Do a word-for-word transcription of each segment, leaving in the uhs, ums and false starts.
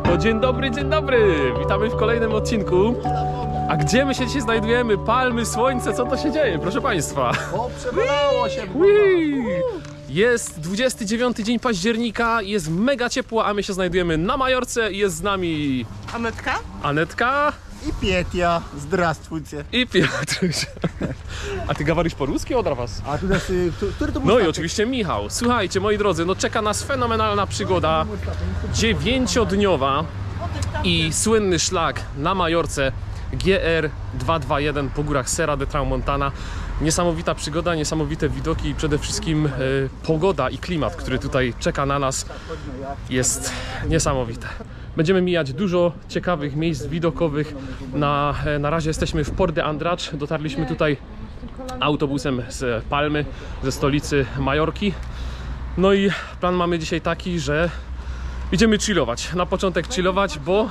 To dzień dobry, dzień dobry! Witamy w kolejnym odcinku. A gdzie my się dzisiaj znajdujemy? Palmy, słońce, co to się dzieje, proszę państwa? O, przewalało się! Jest dwudziesty dziewiąty dzień października, jest mega ciepło, a my się znajdujemy na Majorce i jest z nami... Anetka? Anetka. I Pietia, zdrastwujcie. I Piotruś. A ty gawarisz po ruski od was? A tutaj, który to był No statek? i oczywiście Michał. Słuchajcie, moi drodzy, no czeka nas fenomenalna przygoda. Dziewięciodniowa i słynny szlak na Majorce G R dwieście dwadzieścia jeden po górach Serra de Tramontana. Niesamowita przygoda, niesamowite widoki i przede wszystkim e, pogoda i klimat, który tutaj czeka na nas, jest niesamowite. Będziemy mijać dużo ciekawych miejsc widokowych. Na, na razie jesteśmy w Port de Andratx. Dotarliśmy tutaj autobusem z Palmy, ze stolicy Majorki. No i plan mamy dzisiaj taki, że idziemy chillować. Na początek chillować, bo...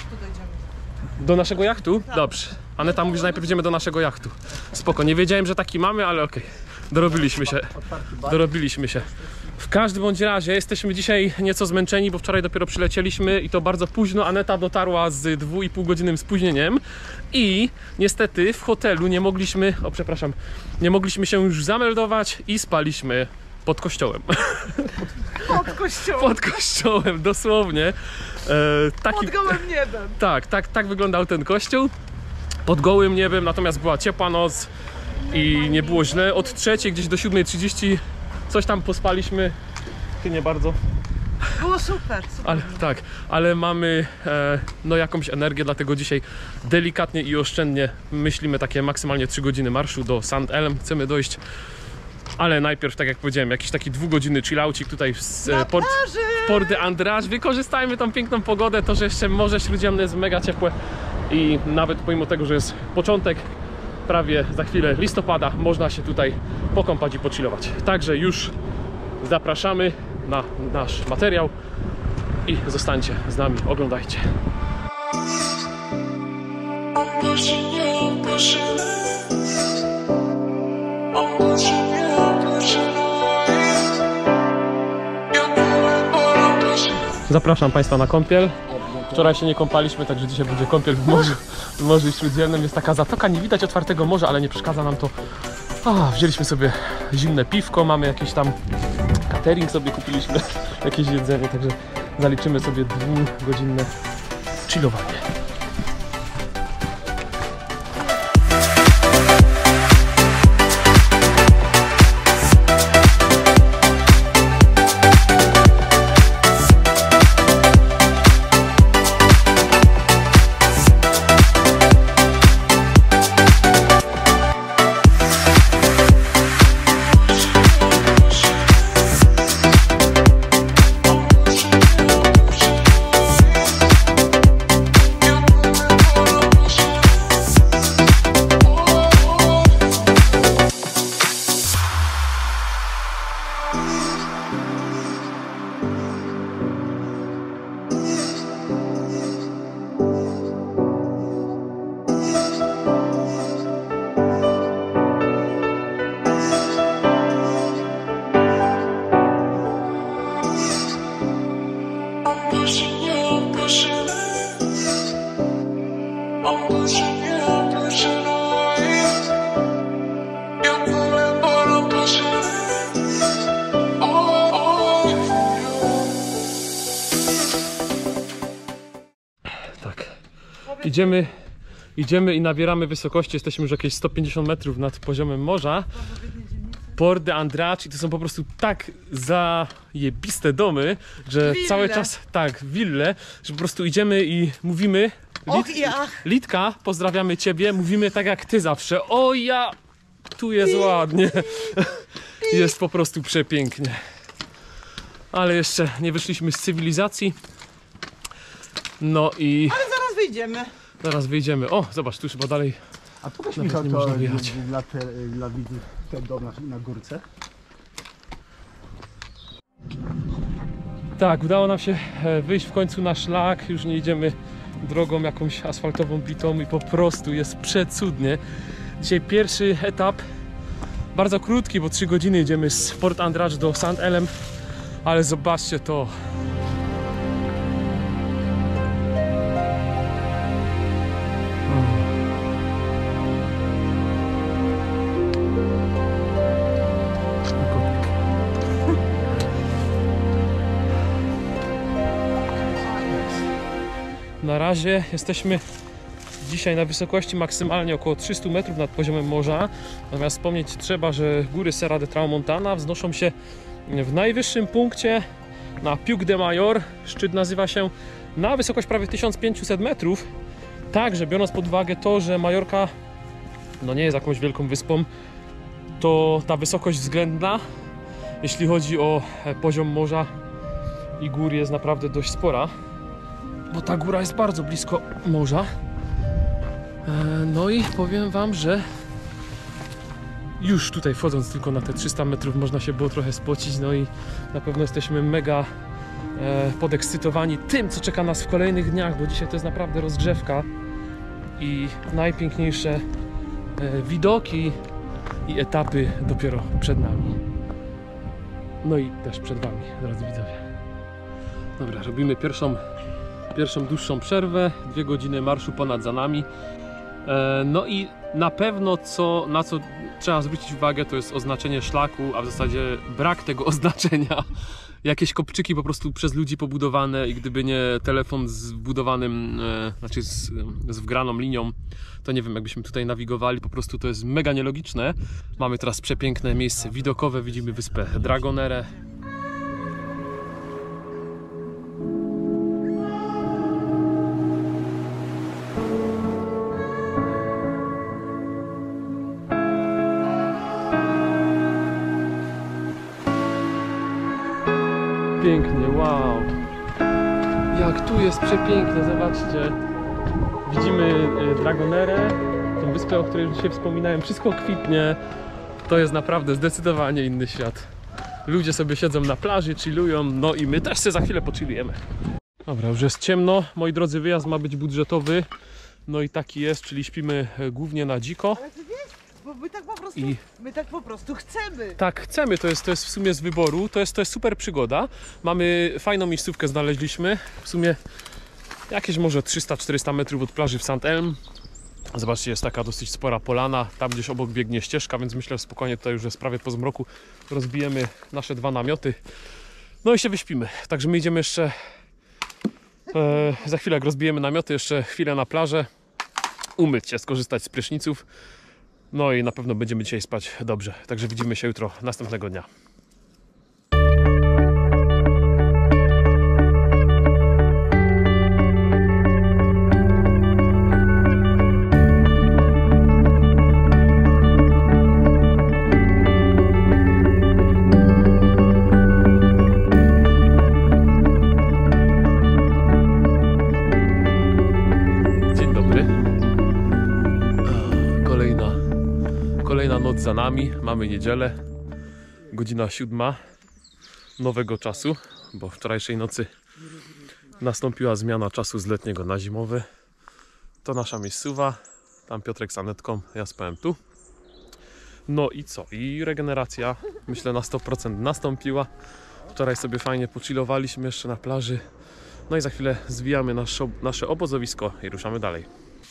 Do naszego jachtu? Dobrze. Aneta mówi, że najpierw idziemy do naszego jachtu. Spoko, nie wiedziałem, że taki mamy, ale okej. Dorobiliśmy się. Dorobiliśmy się. W każdym bądź razie jesteśmy dzisiaj nieco zmęczeni, bo wczoraj dopiero przylecieliśmy i to bardzo późno. Aneta dotarła z dwu i pół godzinnym spóźnieniem i niestety w hotelu nie mogliśmy, o przepraszam, nie mogliśmy się już zameldować i spaliśmy pod kościołem. Pod kościołem. Pod kościołem, dosłownie. E, taki, Pod gołym niebem. Tak, tak, tak wyglądał ten kościół. Pod gołym niebem, natomiast była ciepła noc i nie było źle. Od trzeciej gdzieś do siódmej trzydzieści coś tam pospaliśmy. Ty nie bardzo. Było super, super. Ale, tak, ale mamy e, no jakąś energię, dlatego dzisiaj delikatnie i oszczędnie myślimy takie maksymalnie trzy godziny marszu do Saint Elm. Chcemy dojść, ale najpierw, tak jak powiedziałem, jakiś taki dwugodzinny chillaucik tutaj w e, port, Port de Andratx. Wykorzystajmy tą piękną pogodę, to, że jeszcze Morze Śródziemne jest mega ciepłe i nawet pomimo tego, że jest początek, prawie za chwilę listopada, można się tutaj pokąpać i pochillować. Także już zapraszamy na nasz materiał i zostańcie z nami, oglądajcie. Zapraszam Państwa na kąpiel. Wczoraj się nie kąpaliśmy, także dzisiaj będzie kąpiel w morzu, w Morzu Śródziemnym. Jest taka zatoka, nie widać otwartego morza, ale nie przeszkadza nam to. A, wzięliśmy sobie zimne piwko, mamy jakiś tam catering, sobie kupiliśmy jakieś jedzenie, także zaliczymy sobie dwugodzinne chillowanie. Idziemy, idziemy i nabieramy wysokości, jesteśmy już jakieś sto pięćdziesiąt metrów nad poziomem morza. Port de Andratx i to są po prostu tak zajebiste domy, że Wille. cały czas, tak, wille, że po prostu idziemy i mówimy. Och i ach. Litka, pozdrawiamy Ciebie, mówimy tak jak Ty zawsze. O ja, tu jest ładnie. Jest po prostu przepięknie. Ale jeszcze nie wyszliśmy z cywilizacji. No i... Ale zaraz wyjdziemy. Zaraz wyjdziemy. O, zobacz, tu już chyba dalej. A pokaż Nawet mi nie to można wyjechać. dla, te, dla widzów ten dom na, na górce. Tak, udało nam się wyjść w końcu na szlak. Już nie idziemy drogą jakąś asfaltową, bitą i po prostu jest przecudnie. Dzisiaj pierwszy etap, bardzo krótki, bo trzy godziny idziemy z Port Andratx do Saint Elm, ale zobaczcie to. Na razie jesteśmy dzisiaj na wysokości maksymalnie około trzysta metrów nad poziomem morza. Natomiast wspomnieć trzeba, że góry Serra de Tramontana wznoszą się w najwyższym punkcie na Pic de Mayor. Szczyt nazywa się na wysokość prawie tysiąc pięćset metrów. Także biorąc pod uwagę to, że Majorka no nie jest jakąś wielką wyspą, to ta wysokość względna, jeśli chodzi o poziom morza i gór, jest naprawdę dość spora, bo ta góra jest bardzo blisko morza. No i powiem wam, że już tutaj wchodząc tylko na te trzysta metrów można się było trochę spocić, no i na pewno jesteśmy mega podekscytowani tym, co czeka nas w kolejnych dniach, bo dzisiaj to jest naprawdę rozgrzewka i najpiękniejsze widoki i etapy dopiero przed nami. No i też przed wami, drodzy widzowie. Dobra, robimy pierwszą, pierwszą dłuższą przerwę. Dwie godziny marszu ponad za nami. No i na pewno co, na co trzeba zwrócić uwagę, to jest oznaczenie szlaku, a w zasadzie brak tego oznaczenia. Jakieś kopczyki po prostu przez ludzi pobudowane i gdyby nie telefon z wbudowanym, e, znaczy z, z wgraną linią, to nie wiem, jakbyśmy tutaj nawigowali, po prostu to jest mega nielogiczne. Mamy teraz przepiękne miejsce widokowe, widzimy wyspę Dragonere. Pięknie, wow! Jak tu jest przepięknie, zobaczcie. Widzimy Dragonerę, tą wyspę, o której już dzisiaj wspominałem. Wszystko kwitnie. To jest naprawdę zdecydowanie inny świat. Ludzie sobie siedzą na plaży, chillują, no i my też się za chwilę pochillujemy. Dobra, już jest ciemno. Moi drodzy, wyjazd ma być budżetowy. No i taki jest, czyli śpimy głównie na dziko. Ale ty wiesz, bo my tak po prostu, I... my tak po prostu chcemy. Tak, chcemy, to jest, to jest w sumie z wyboru, to jest, to jest super przygoda. Mamy fajną miejscówkę, znaleźliśmy, w sumie jakieś może trzysta czterysta metrów od plaży w Saint Elm. Zobaczcie, jest taka dosyć spora polana, tam gdzieś obok biegnie ścieżka, więc myślę, że spokojnie tutaj już jest prawie po zmroku. Rozbijemy nasze dwa namioty, no i się wyśpimy. Także my idziemy jeszcze, e, za chwilę jak rozbijemy namioty, jeszcze chwilę na plażę, umyć się, skorzystać z pryszniców. No i na pewno będziemy dzisiaj spać dobrze. Także widzimy się jutro, następnego dnia. Dzień dobry. Kolejna Kolejna noc za nami, mamy niedzielę, godzina siódma nowego czasu, bo wczorajszej nocy nastąpiła zmiana czasu z letniego na zimowy. To nasza miejscowa, tam Piotrek z Anetką, ja spałem tu. No i co? I regeneracja, myślę, na sto procent nastąpiła. Wczoraj sobie fajnie pochillowaliśmy jeszcze na plaży. No i za chwilę zwijamy nasze, nasze obozowisko i ruszamy dalej.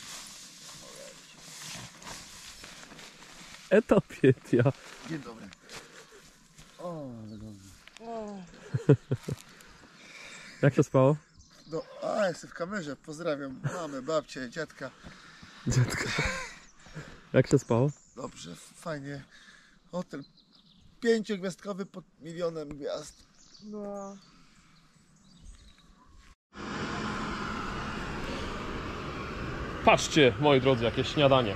Etapietia. Dzień dobry. O, ale dobrze. Jak się spało? No, a, jestem w kamerze. Pozdrawiam mamę, babcię, dziadka. Dziadka. Jak się spało? Dobrze, fajnie. Hotel pięciogwiazdkowy pod milionem gwiazd. No. Patrzcie, moi drodzy, jakieś śniadanie.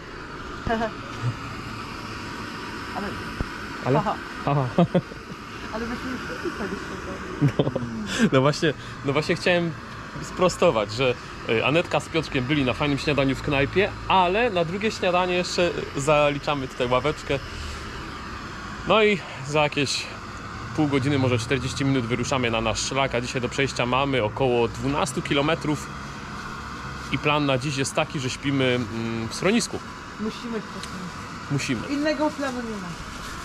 Ale, Ale? aha, Aha. ale myśmy już pisali No, no właśnie, no właśnie chciałem sprostować, że Anetka z Piotrkiem byli na fajnym śniadaniu w knajpie, ale na drugie śniadanie jeszcze zaliczamy tutaj ławeczkę. No i za jakieś pół godziny, może czterdzieści minut wyruszamy na nasz szlak, a dzisiaj do przejścia mamy około dwanaście kilometrów i plan na dziś jest taki, że śpimy w schronisku. Musimy po prostu. Musimy. Innego planu nie ma.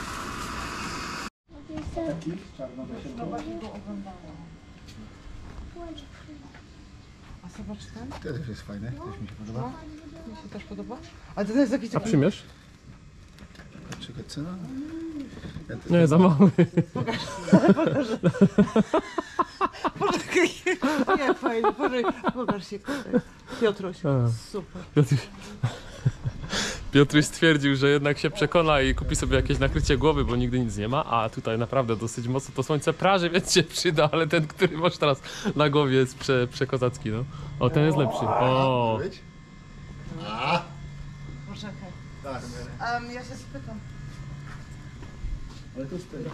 A zobacz ten. To też jest fajne, też mi się podoba. Mi się też podoba. A to jest jakiś A przyjmiesz? Czekaj, cena? Ja to- Nie, za mały. Poczekaj. Nie, fajnie. Poczekaj, pokaż Piotruś, Piotruś, A. super. Piotr... Piotruś stwierdził, że jednak się przekona i kupi sobie jakieś nakrycie głowy, bo nigdy nic nie ma, a tutaj naprawdę dosyć mocno to słońce praży, więc się przyda, ale ten, który masz teraz na głowie jest prze, przekozacki, no. O, ten jest lepszy. O, Być? A, Poczekaj. tak. Um, ja się spytam. Ale to jest ten.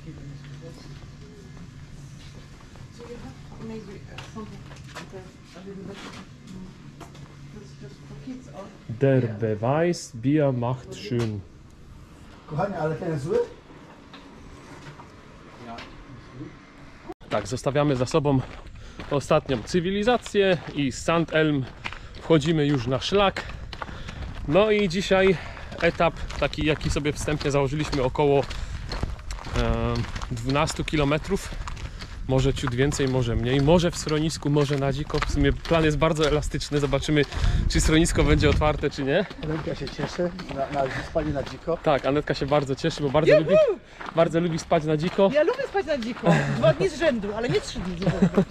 Maybe uh, something. Okay. A little bit. Mm. That's just for kids or... der Beweis, Bier macht schön. Kochanie, ale ten jest zły? Tak, zostawiamy za sobą ostatnią cywilizację i z Sandelm wchodzimy już na szlak. No i dzisiaj etap taki, jaki sobie wstępnie założyliśmy, około e, dwanaście kilometrów. Może ciut więcej, może mniej, może w schronisku, może na dziko. W sumie plan jest bardzo elastyczny, zobaczymy, czy schronisko będzie otwarte, czy nie. Ręka się cieszy na, na spanie na dziko. Tak, Anetka się bardzo cieszy, bo bardzo lubi, bardzo lubi spać na dziko. Ja lubię spać na dziko. Dwa dni z rzędu, ale nie trzy dni z rzędu.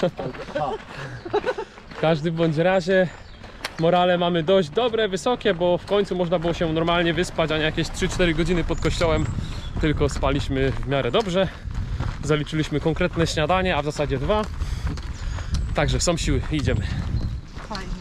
W każdym bądź razie morale mamy dość dobre, wysokie, bo w końcu można było się normalnie wyspać, a nie jakieś trzy cztery godziny pod kościołem, tylko spaliśmy w miarę dobrze. Zaliczyliśmy konkretne śniadanie, a w zasadzie dwa. Także są siły, idziemy. Fajnie.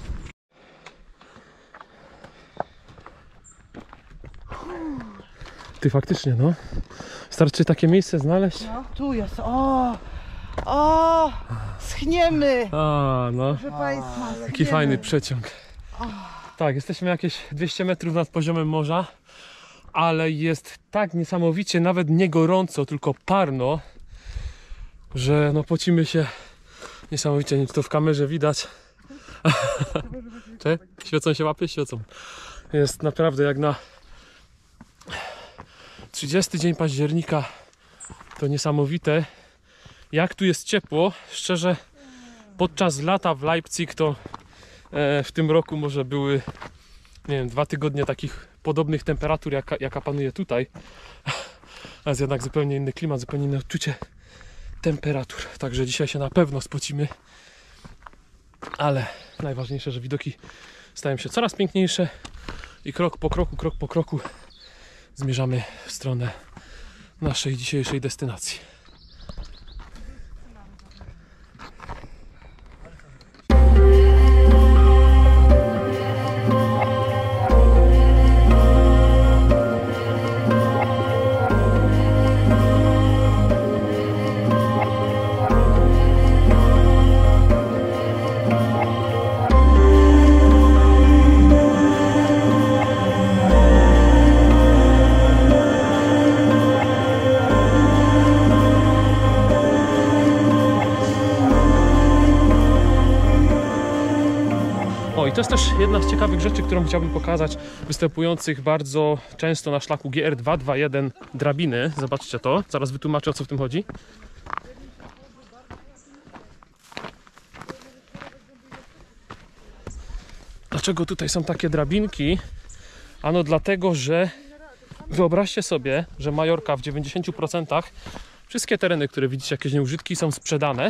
Ty faktycznie, no. Starczy takie miejsce znaleźć. No, tu jest. O! O! Schniemy! A, no. Proszę Państwa, Jaki schniemy. fajny przeciąg. Tak, jesteśmy jakieś dwieście metrów nad poziomem morza, ale jest tak niesamowicie, nawet nie gorąco, tylko parno, że no pocimy się niesamowicie. Nie wiem, czy to w kamerze widać. Czy? Świecą się łapy? Świecą. Jest naprawdę jak na trzydziesty dzień października. To niesamowite. Jak tu jest ciepło. Szczerze, podczas lata w Leipzig to e, w tym roku może były, nie wiem, dwa tygodnie takich podobnych temperatur, jaka, jaka panuje tutaj. A jest jednak zupełnie inny klimat, zupełnie inne odczucie temperatur. Także dzisiaj się na pewno spocimy. Ale najważniejsze, że widoki stają się coraz piękniejsze i krok po kroku, krok po kroku zmierzamy w stronę naszej dzisiejszej destynacji. O, i to jest też jedna z ciekawych rzeczy, którą chciałbym pokazać, występujących bardzo często na szlaku G R dwieście dwadzieścia jeden drabiny. Zobaczcie to, zaraz wytłumaczę, o co w tym chodzi. Dlaczego tutaj są takie drabinki? Ano dlatego, że wyobraźcie sobie, że Majorka w dziewięćdziesięciu procentach wszystkie tereny, które widzicie, jakieś nieużytki, są sprzedane.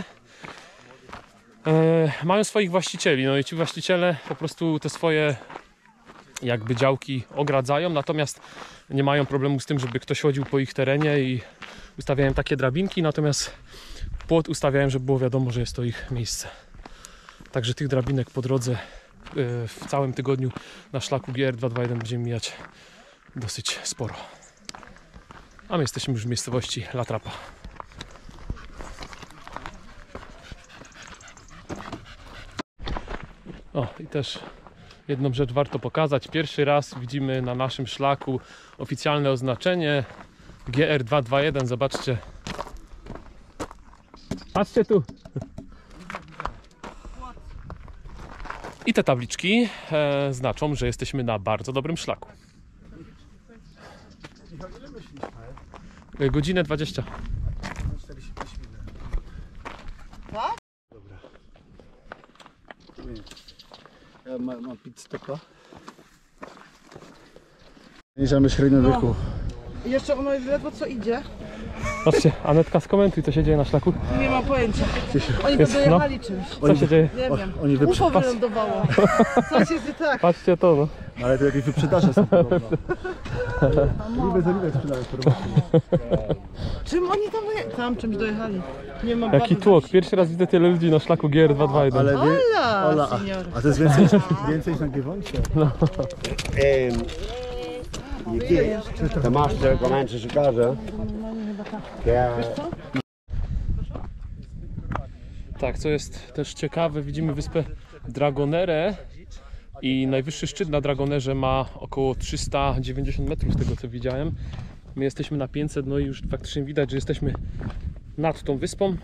E, mają swoich właścicieli, no i ci właściciele po prostu te swoje jakby działki ogradzają, natomiast nie mają problemu z tym, żeby ktoś chodził po ich terenie i ustawiają takie drabinki, natomiast płot ustawiają, żeby było wiadomo, że jest to ich miejsce. Także tych drabinek po drodze e, w całym tygodniu na szlaku G R dwieście dwadzieścia jeden będziemy mijać dosyć sporo. A my jesteśmy już w miejscowości La Trapa. O, i też jedną rzecz warto pokazać. Pierwszy raz widzimy na naszym szlaku oficjalne oznaczenie G R dwieście dwadzieścia jeden. Zobaczcie. Patrzcie tu. I te tabliczki e, znaczą, że jesteśmy na bardzo dobrym szlaku. E, Godzinę dwadzieścia. czterdzieści pięć minut. Tak? Dobra. Ja ma, mam pit stopa. Zniżamy średnią wieku. I jeszcze ono ledwo co idzie. Patrzcie, Anetka, skomentuj, co się dzieje na szlaku. Nie mam pojęcia. Oni Jest- to dojechali czymś. Co się dzieje? Nie wiem. Oni wyprze... UFO wylądowało. Coś jest nie tak. Patrzcie to, no. Ale to jakieś wyprzedaże są podobno. Oliwę z oliwę sprzedają Czym oni tam dojechali? Tam czymś dojechali. Nie mam Jaki baby tłok. Pierwszy raz widzę tyle ludzi na szlaku G R dwa dwa jeden. Ale wie... Ola, Ola, a, senior. a to jest więcej, więcej niż na Giewoncie. Ehm, Які? Ти маєш менше що каже. Я... Tak, co jest też ciekawe, widzimy wyspę Dragonere i najwyższy szczyt na Dragonerze ma około trzysta dziewięćdziesiąt metrów z tego co widziałem. My jesteśmy na pięćset, no i już faktycznie widać, że jesteśmy nad tą wyspą.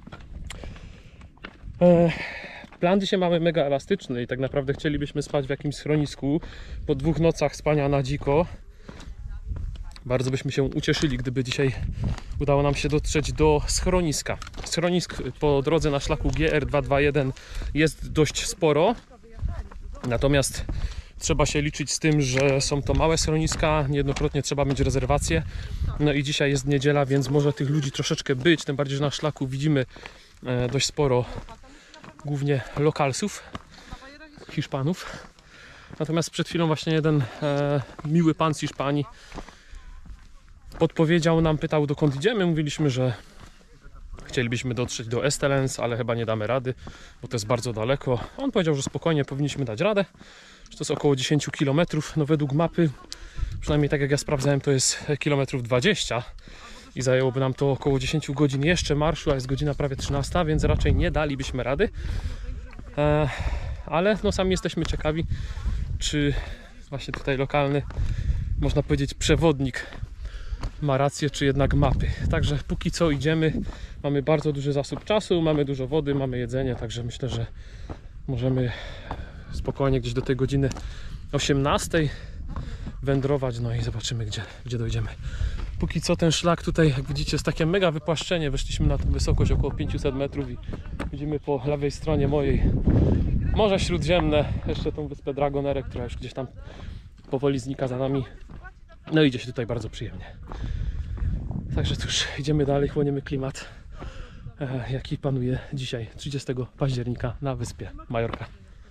E, plan dzisiaj mamy mega elastyczny i tak naprawdę chcielibyśmy spać w jakimś schronisku po dwóch nocach spania na dziko. Bardzo byśmy się ucieszyli, gdyby dzisiaj udało nam się dotrzeć do schroniska. Schronisk po drodze na szlaku G R dwa dwa jeden jest dość sporo. Natomiast trzeba się liczyć z tym, że są to małe schroniska, niejednokrotnie trzeba mieć rezerwację. No i dzisiaj jest niedziela, więc może tych ludzi troszeczkę być, tym bardziej, że na szlaku widzimy dość sporo głównie lokalsów, Hiszpanów. Natomiast przed chwilą właśnie jeden e, miły pan z Hiszpanii podpowiedział nam, pytał dokąd idziemy, mówiliśmy, że chcielibyśmy dotrzeć do Estelens, ale chyba nie damy rady, bo to jest bardzo daleko. On powiedział, że spokojnie powinniśmy dać radę, że to jest około dziesięć kilometrów, no według mapy, przynajmniej tak jak ja sprawdzałem, to jest kilometrów dwadzieścia i zajęłoby nam to około dziesięć godzin jeszcze marszu, a jest godzina prawie trzynasta, więc raczej nie dalibyśmy rady. E, ale no sami jesteśmy ciekawi, czy właśnie tutaj lokalny, można powiedzieć, przewodnik ma rację, czy jednak mapy. Także póki co idziemy, mamy bardzo duży zasób czasu, mamy dużo wody, mamy jedzenie, także myślę, że możemy spokojnie gdzieś do tej godziny osiemnastej wędrować, no i zobaczymy, gdzie, gdzie dojdziemy. Póki co ten szlak tutaj, jak widzicie, jest takie mega wypłaszczenie, weszliśmy na tę wysokość około pięćset metrów i widzimy po lewej stronie mojej Morze Śródziemne, jeszcze tą wyspę Dragonere, która już gdzieś tam powoli znika za nami. No idzie się tutaj bardzo przyjemnie. Także cóż, idziemy dalej, chłoniemy klimat, e, jaki panuje dzisiaj, trzydziestego października na wyspie Majorka.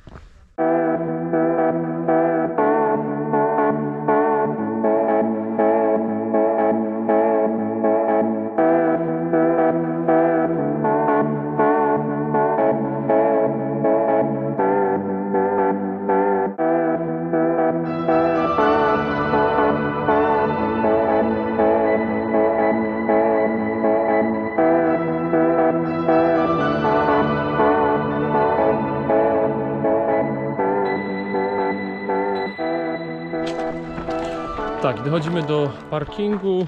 Tak, dochodzimy do parkingu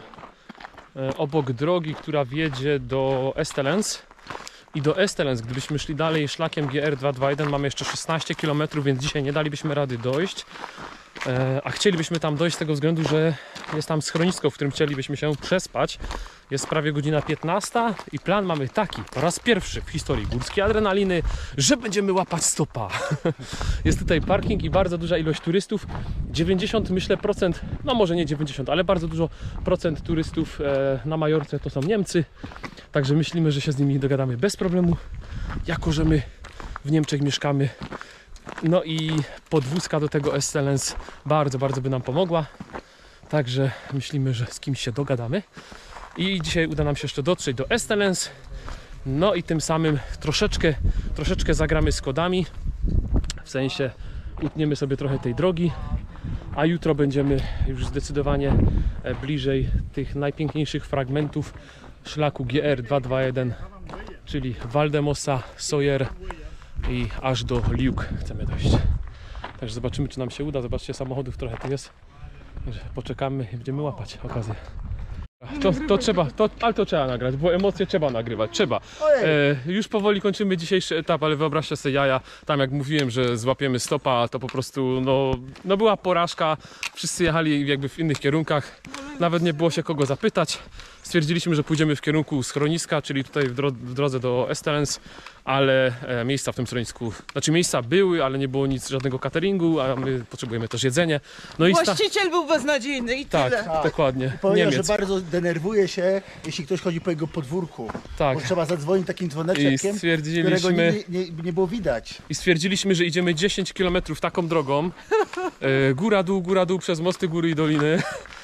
e, obok drogi, która wiedzie do Estelens. I do Estelens, gdybyśmy szli dalej szlakiem G R dwa dwa jeden, mamy jeszcze szesnaście kilometrów, więc dzisiaj nie dalibyśmy rady dojść. E, a chcielibyśmy tam dojść z tego względu, że jest tam schronisko, w którym chcielibyśmy się przespać. Jest prawie godzina piętnasta i plan mamy taki, po raz pierwszy w historii górskiej adrenaliny, że będziemy łapać stopa. Jest tutaj parking i bardzo duża ilość turystów. dziewięćdziesiąt myślę procent, no może nie dziewięćdziesiąt, ale bardzo dużo procent turystów e, na Majorce to są Niemcy. Także myślimy, że się z nimi dogadamy bez problemu, jako że my w Niemczech mieszkamy. No i podwózka do tego Estelens bardzo, bardzo by nam pomogła. Także myślimy, że z kimś się dogadamy. I dzisiaj uda nam się jeszcze dotrzeć do Estelens. No i tym samym troszeczkę, troszeczkę zagramy z kodami. W sensie utniemy sobie trochę tej drogi. A jutro będziemy już zdecydowanie bliżej tych najpiękniejszych fragmentów szlaku G R dwa dwa jeden, czyli Valdemosa, Sawyer i aż do Liuk chcemy dojść. Także zobaczymy, czy nam się uda. Zobaczcie, samochodów trochę tu jest. Także poczekamy i będziemy łapać okazję. To, to trzeba, to, ale to trzeba nagrać, bo emocje trzeba nagrywać, trzeba. E, już powoli kończymy dzisiejszy etap, ale wyobraźcie sobie jaja, tam jak mówiłem, że złapiemy stopa, to po prostu no, no była porażka, wszyscy jechali jakby w innych kierunkach. nawet nie było się kogo zapytać. Stwierdziliśmy, że pójdziemy w kierunku schroniska, czyli tutaj w, dro w drodze do Estelens, ale e, miejsca w tym schronisku, znaczy miejsca były, ale nie było nic, żadnego cateringu, a my potrzebujemy też jedzenie. No i sta- Właściciel był beznadziejny i tak, tyle. dokładnie, Powiedział, że Niemiec. bardzo denerwuje się, jeśli ktoś chodzi po jego podwórku. Tak. Bo trzeba zadzwonić takim I dzwoneczkiem, stwierdziliśmy- którego nie, nie, nie było widać. I stwierdziliśmy, że idziemy dziesięć kilometrów taką drogą, e, góra dół, góra dół, przez mosty, góry i doliny.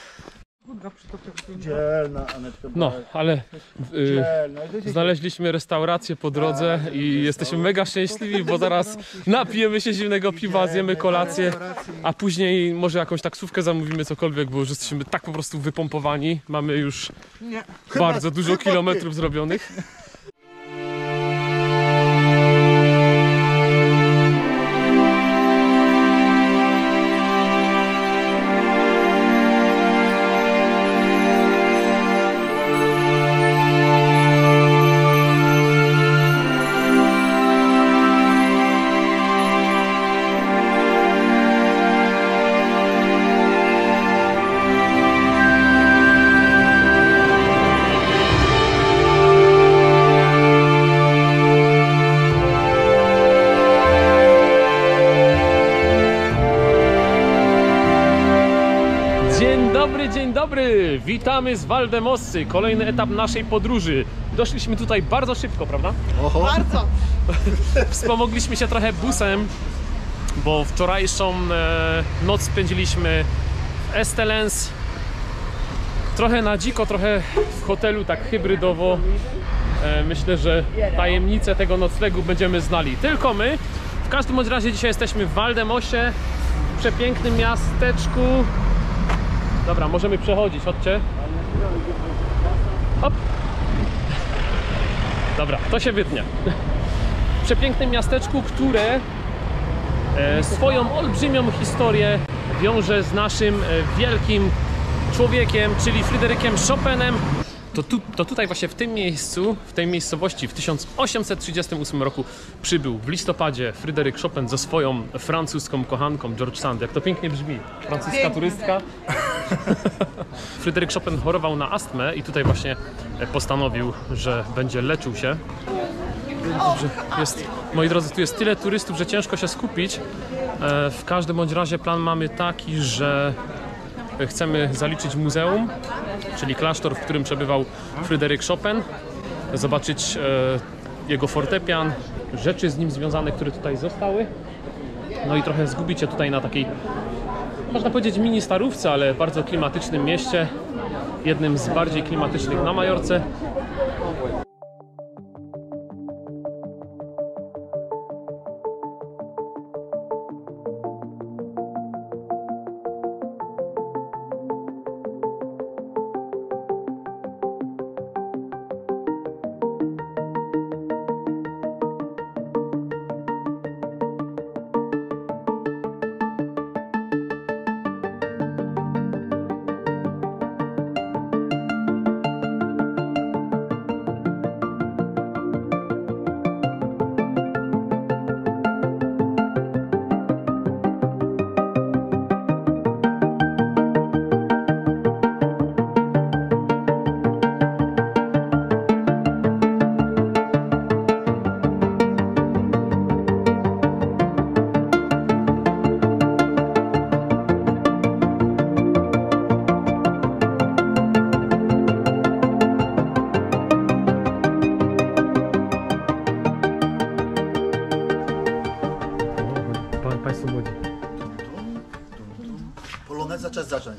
Dzielna, Anetka. No, ale e, Dzielna. znaleźliśmy restaurację po drodze i jesteśmy mega szczęśliwi, bo zaraz napijemy się zimnego piwa, zjemy kolację, a później może jakąś taksówkę zamówimy, cokolwiek, bo już jesteśmy tak po prostu wypompowani. Mamy już Nie. bardzo dużo chyba ty. kilometrów zrobionych. Dzień dobry, dzień dobry! Witamy z Waldemossy, kolejny etap naszej podróży. Doszliśmy tutaj bardzo szybko, prawda? Bardzo. Wspomogliśmy się trochę busem, bo wczorajszą e, noc spędziliśmy w Estelens. Trochę na dziko, trochę w hotelu, tak hybrydowo. E, myślę, że tajemnicę tego noclegu będziemy znali tylko my. W każdym bądź razie dzisiaj jesteśmy w Waldemossie, w przepięknym miasteczku. Dobra, możemy przechodzić, chodźcie. Hop. Dobra, to się wytnie. W przepięknym miasteczku, które e, swoją olbrzymią historię wiąże z naszym e, wielkim człowiekiem, czyli Fryderykiem Chopinem. To, tu, to tutaj właśnie w tym miejscu, w tej miejscowości w tysiąc osiemset trzydziestym ósmym roku przybył w listopadzie Fryderyk Chopin ze swoją francuską kochanką George Sand. Jak to pięknie brzmi, francuska Pięknie. turystka. Fryderyk Chopin chorował na astmę i tutaj właśnie postanowił, że będzie leczył się. Dobrze, jest, moi drodzy, tu jest tyle turystów, że ciężko się skupić. E, W każdym bądź razie plan mamy taki, że chcemy zaliczyć muzeum, czyli klasztor, w którym przebywał Fryderyk Chopin, zobaczyć e, jego fortepian, rzeczy z nim związane, które tutaj zostały. No i trochę zgubić się tutaj na takiej, można powiedzieć, mini starówce, ale bardzo klimatycznym mieście, jednym z bardziej klimatycznych na Majorce. Państwo młodzi. Poloneza, czas zacząć.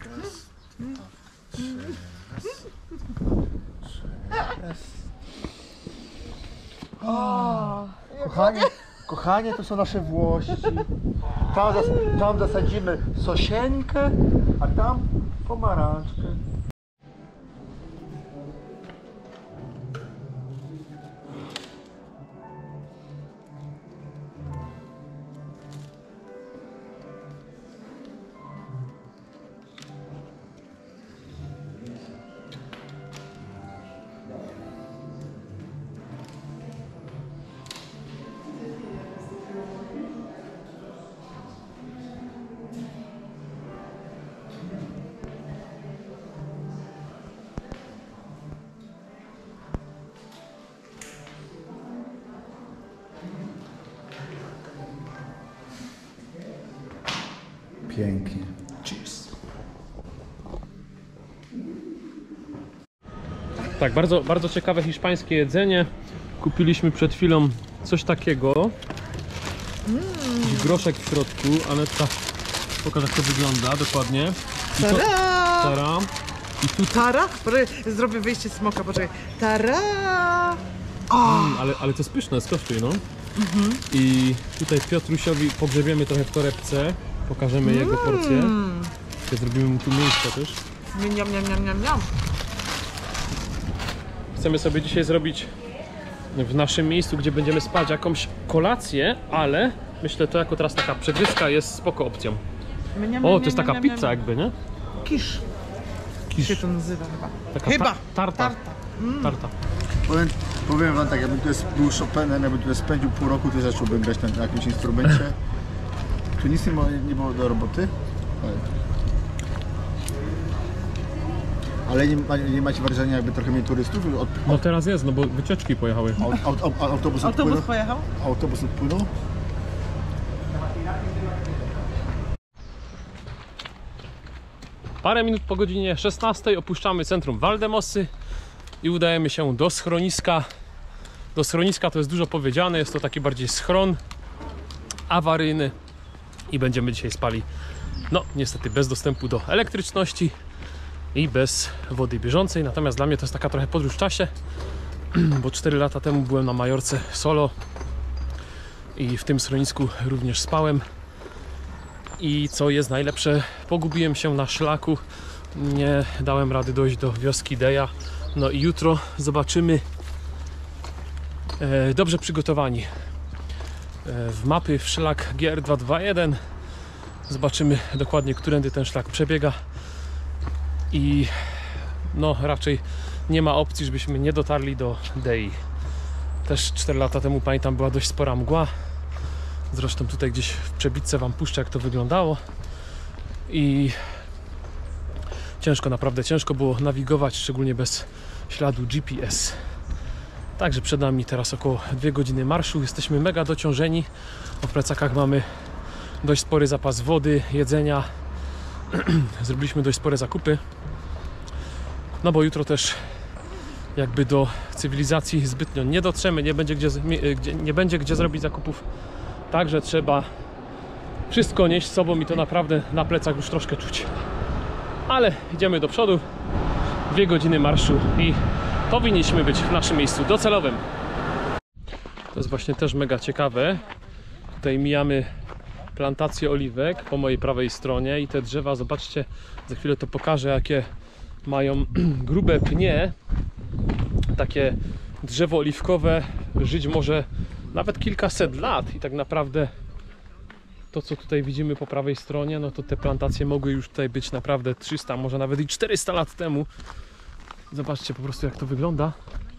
Kochanie, kochanie, to są nasze włości. Tam, zas tam zasadzimy sosienkę, a tam pomarańczkę. Pięknie. Cheers. Tak, bardzo, bardzo ciekawe hiszpańskie jedzenie. Kupiliśmy przed chwilą coś takiego. Mm. Groszek w środku, ale ta... Pokaż, jak to wygląda dokładnie. I to... Tara! Tara. I tu... Tara? Poczekaj, zrobię wyjście smoka, poczekaj. Tara! Mm, ale, ale to jest pyszne, skosztuj, no. Mhm. I tutaj Piotrusiowi pogrzebiemy trochę w torebce. Pokażemy jego porcję. I zrobimy mu tu miejsce też. Miam, miam, miam, miam, miam. Chcemy sobie dzisiaj zrobić w naszym miejscu, gdzie będziemy spać, jakąś kolację, ale myślę, to jako teraz taka przegryzka jest spoko opcją. Miam, miam, O, miam, to jest miam, taka miam, pizza miam. jakby, nie? Kisz. Kisz. się to nazywa chyba. Taka Chyba. Ta tarta. Tarta. Tarta. Powiem, powiem wam tak, jakbym tutaj był Chopinem, jakbym tutaj spędził pół roku, to zacząłbym grać na, na jakimś instrumencie. Tu nic nie, ma, nie było do roboty. Ale, ale nie, ma- nie macie wrażenia, jakby trochę mniej turystów? Od, No teraz jest, no bo wycieczki pojechały. aut, aut, aut, autobus, Autobus odpłynął? pojechał? Autobus odpłynął? Parę minut po godzinie szesnastej opuszczamy centrum Valdemosy i udajemy się do schroniska. Do schroniska to jest dużo powiedziane, jest to taki bardziej schron awaryjny i będziemy dzisiaj spali, no niestety bez dostępu do elektryczności i bez wody bieżącej, natomiast dla mnie to jest taka trochę podróż w czasie, bo cztery lata temu byłem na Majorce solo i w tym schronisku również spałem. I co jest najlepsze, pogubiłem się na szlaku, nie dałem rady dojść do wioski Deja. No i jutro zobaczymy, e, dobrze przygotowani e, w mapy w szlak G R dwieście dwadzieścia jeden. Zobaczymy dokładnie, którędy ten szlak przebiega i no raczej nie ma opcji, żebyśmy nie dotarli do Dei. Też cztery lata temu, pamiętam, była dość spora mgła. Zresztą tutaj gdzieś w przebitce wam puszczę, jak to wyglądało. I ciężko, naprawdę ciężko było nawigować, szczególnie bez śladu G P S. Także przed nami teraz około dwie godziny marszu. Jesteśmy mega dociążeni. W plecakach mamy dość spory zapas wody, jedzenia. Zrobiliśmy dość spore zakupy. No bo jutro też jakby do cywilizacji zbytnio nie dotrzemy, nie będzie gdzie, gdzie, nie będzie gdzie zrobić zakupów. Także trzeba wszystko nieść z sobą i to naprawdę na plecach już troszkę czuć. Ale idziemy do przodu. Dwie godziny marszu i powinniśmy być w naszym miejscu docelowym. To jest właśnie też mega ciekawe. Tutaj mijamy plantację oliwek po mojej prawej stronie i te drzewa, zobaczcie, za chwilę to pokażę, jakie mają grube pnie. Takie drzewo oliwkowe żyć może nawet kilkaset lat i tak naprawdę to, co tutaj widzimy po prawej stronie, no to te plantacje mogły już tutaj być naprawdę trzysta, może nawet i czterysta lat temu. Zobaczcie po prostu, jak to wygląda.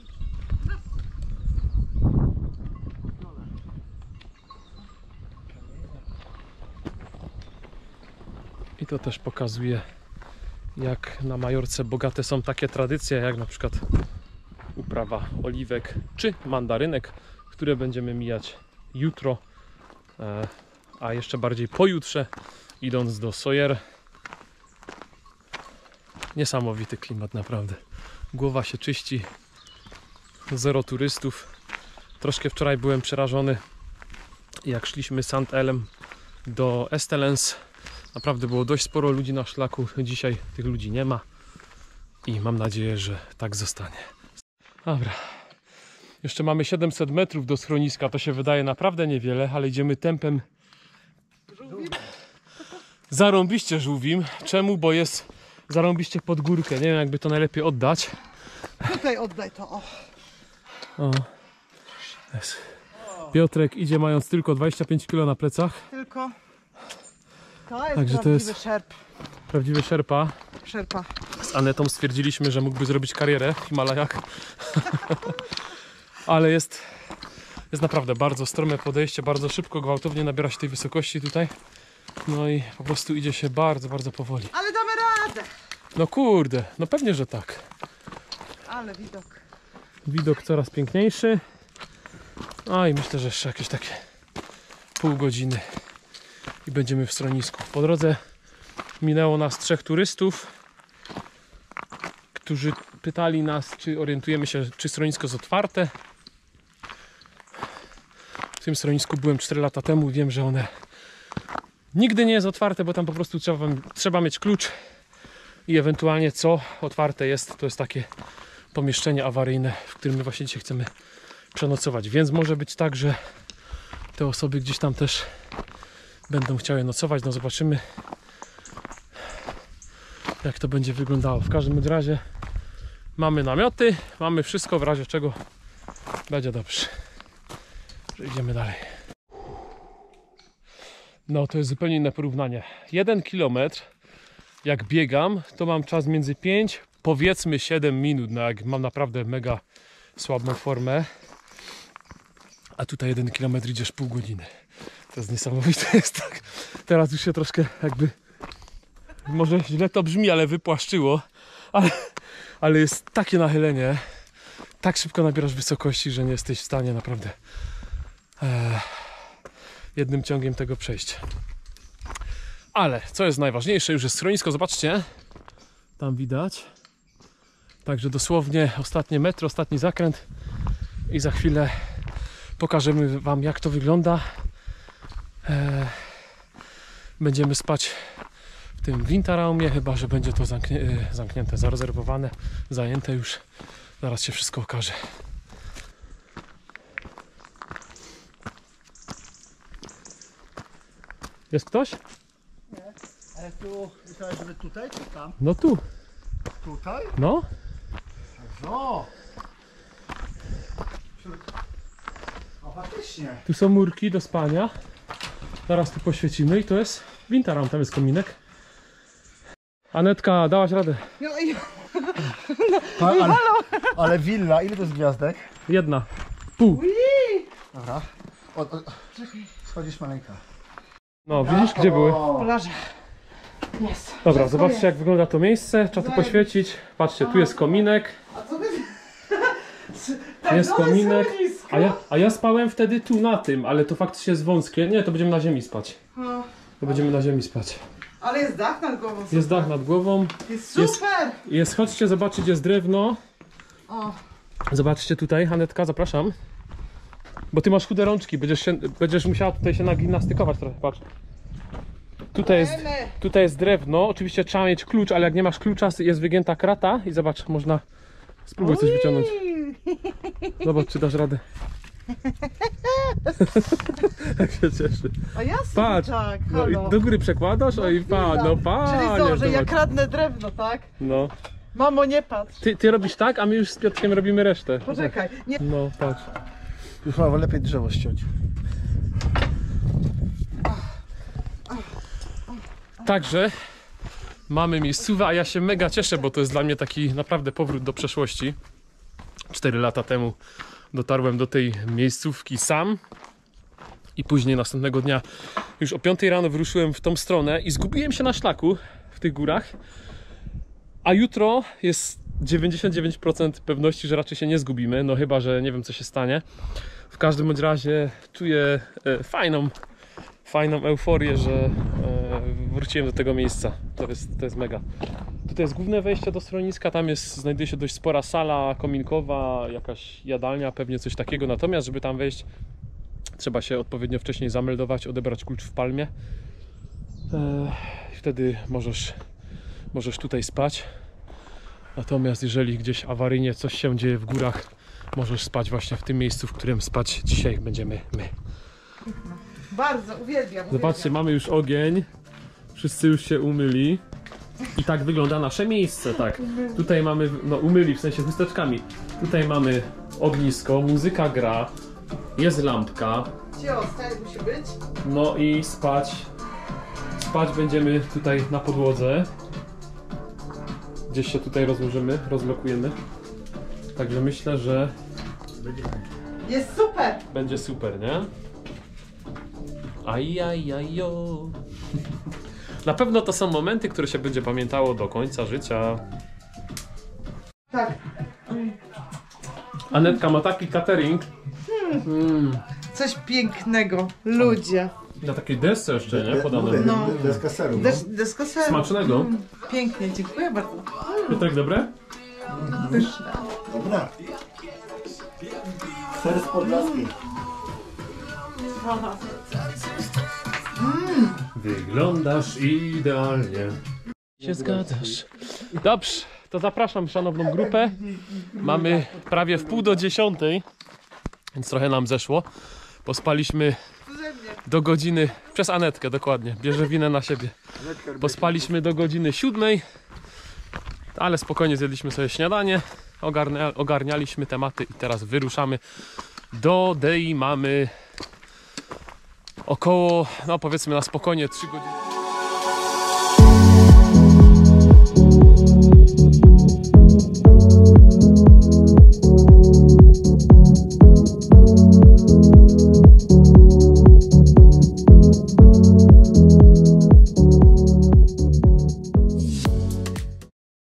I to też pokazuje, jak na Majorce bogate są takie tradycje, jak na przykład uprawa oliwek czy mandarynek, które będziemy mijać jutro, a jeszcze bardziej pojutrze, idąc do Sawyer. Niesamowity klimat, naprawdę. Głowa się czyści, zero turystów. Troszkę wczoraj byłem przerażony, jak szliśmy Saint Elem do Estelens. Naprawdę było dość sporo ludzi na szlaku. Dzisiaj tych ludzi nie ma i mam nadzieję, że tak zostanie. Dobra. Jeszcze mamy siedemset metrów do schroniska. To się wydaje naprawdę niewiele, ale idziemy tempem zarąbiście żółwim. Czemu? Bo jest zarąbiście pod górkę. Nie wiem, jakby to najlepiej oddać. Tutaj oddaj to, o. O. Jest. Piotrek idzie mając tylko dwadzieścia pięć kilo na plecach. Tylko to jest Także to prawdziwy jest- szerp. Prawdziwy szerpa. Szerpa. Z Anetą stwierdziliśmy, że mógłby zrobić karierę w Himalajach. Ale jest, jest naprawdę bardzo strome podejście, bardzo szybko, gwałtownie nabiera się tej wysokości tutaj. No i po prostu idzie się bardzo, bardzo powoli. Ale damy radę. No kurde, no pewnie, że tak. Ale widok. Widok coraz piękniejszy. A i myślę, że jeszcze jakieś takie pół godziny i będziemy w schronisku. Po drodze Minęło nas trzech turystów, którzy pytali nas, czy orientujemy się, czy schronisko jest otwarte. W tym schronisku byłem cztery lata temu i wiem, że one nigdy nie jest otwarte, bo tam po prostu trzeba, trzeba mieć klucz i ewentualnie co otwarte jest, to jest takie pomieszczenie awaryjne, w którym my właśnie dzisiaj chcemy przenocować. Więc może być tak, że te osoby gdzieś tam też będą chciały nocować. No zobaczymy, jak to będzie wyglądało. W każdym razie mamy namioty, mamy wszystko, w razie czego będzie dobrze. Idziemy dalej. No to jest zupełnie inne porównanie. Jeden kilometr, jak biegam, to mam czas między pięć, powiedzmy siedem minut, no jak mam naprawdę mega słabą formę. A tutaj jeden kilometr idziesz pół godziny. To jest niesamowite. Jest tak. Teraz już się troszkę jakby, może źle to brzmi, ale wypłaszczyło. Ale, ale jest takie nachylenie. Tak szybko nabierasz wysokości, że nie jesteś w stanie naprawdę e, jednym ciągiem tego przejść. Ale co jest najważniejsze, już jest schronisko, zobaczcie. Tam widać. Także dosłownie ostatnie metry, ostatni zakręt i za chwilę pokażemy wam, jak to wygląda. E, będziemy spać w tym Winterraumie, chyba że będzie to zamknie, zamknięte, zarezerwowane, zajęte już. Zaraz się wszystko okaże. Jest ktoś? Nie, ale tu, myślałeś, żeby tutaj czy tam? No tu. Tutaj? No. No. O, faktycznie. Tu są murki do spania. Zaraz tu poświecimy i to jest Winterraum, tam jest kominek. Anetka, dałaś radę? No i Pa, ale, ale willa, ile to jest gwiazdek? Jedna. Pół. Dobra. O, o, schodzisz maleńka. No, widzisz, gdzie były? polarze. Jest. Dobra, Wszystko zobaczcie, jest. jak wygląda to miejsce. Trzeba tu poświecić. Patrzcie, tu jest kominek. A co ty? Jest kominek. schronisko. A ja, a ja spałem wtedy tu na tym, ale to faktycznie jest wąskie. Nie, to będziemy na ziemi spać. O, To będziemy na ziemi spać. ale jest dach nad głową. Jest dach nad głową. Jest jest- super. Jest, chodźcie zobaczyć, jest drewno. O, Zobaczcie tutaj, Hanetka, zapraszam. Bo ty masz chude rączki, będziesz, się, będziesz musiała tutaj się nagimnastykować trochę, patrz. Tutaj jest, Fajne. tutaj jest drewno, oczywiście trzeba mieć klucz, ale jak nie masz klucza, jest wygięta krata i zobacz, można... Spróbuj coś wyciągnąć. Zobacz, czy dasz radę. Jak się cieszy. A ja sobie Patrz, tak, no i halo. do góry przekładasz, no i pa, no Czyli panie, co, że ja zobacz. kradnę drewno, tak? No. Mamo, nie patrz. Ty, ty robisz tak, a my już z Piotrkiem robimy resztę. Poczekaj. Nie. No, patrz. Już chyba lepiej drzewo ściąć. Także mamy miejscówę, a ja się mega cieszę, bo to jest dla mnie taki naprawdę powrót do przeszłości. Cztery lata temu dotarłem do tej miejscówki sam i później następnego dnia już o piątej rano wyruszyłem w tą stronę i zgubiłem się na szlaku w tych górach, a jutro jest dziewięćdziesiąt dziewięć procent pewności, że raczej się nie zgubimy, no chyba że nie wiem, co się stanie. W każdym bądź razie czuję e, fajną fajną euforię, że e, wróciłem do tego miejsca. To jest, to jest mega. Tutaj jest główne wejście do schroniska, tam jest, znajduje się dość spora sala kominkowa, jakaś jadalnia, pewnie coś takiego. Natomiast, żeby tam wejść, trzeba się odpowiednio wcześniej zameldować, odebrać klucz w palmie. E, i wtedy możesz, możesz tutaj spać. Natomiast jeżeli gdzieś awaryjnie coś się dzieje w górach, możesz spać właśnie w tym miejscu, w którym spać dzisiaj będziemy my. Bardzo, uwielbiam. Zobaczcie, uwielbiam. mamy już ogień. Wszyscy już się umyli. I tak wygląda nasze miejsce, tak. Tutaj mamy, no umyli w sensie chusteczkami. Tutaj mamy ognisko, muzyka gra, jest lampka. Cio, stary musi być. No i spać. Spać będziemy tutaj na podłodze. Gdzieś się tutaj rozłożymy, rozblokujemy. Także myślę, że Jest super. będzie super, nie? Ajajajo. Na pewno to są momenty, które się będzie pamiętało do końca życia. Tak. Anetka ma taki catering. Mm. Coś pięknego. Ludzie. Na takiej desce jeszcze, nie? Mówię, Podane. No. deska seru, no. Des, deskoser. Smacznego. Pięknie, dziękuję bardzo. Piotrek, dobre? Pyszne. Dobra. Ser z Podlaskiej. Wyglądasz idealnie. Się zgadzasz. Dobrze, to zapraszam szanowną grupę. Mamy prawie w pół do dziesiątej, więc trochę nam zeszło. Pospaliśmy do godziny, przez Anetkę dokładnie, bierze winę na siebie. Pospaliśmy do godziny siódmej, ale spokojnie zjedliśmy sobie śniadanie, ogarnia, ogarnialiśmy tematy i teraz wyruszamy do Dei. Mamy około, no powiedzmy na spokojnie trzy godziny.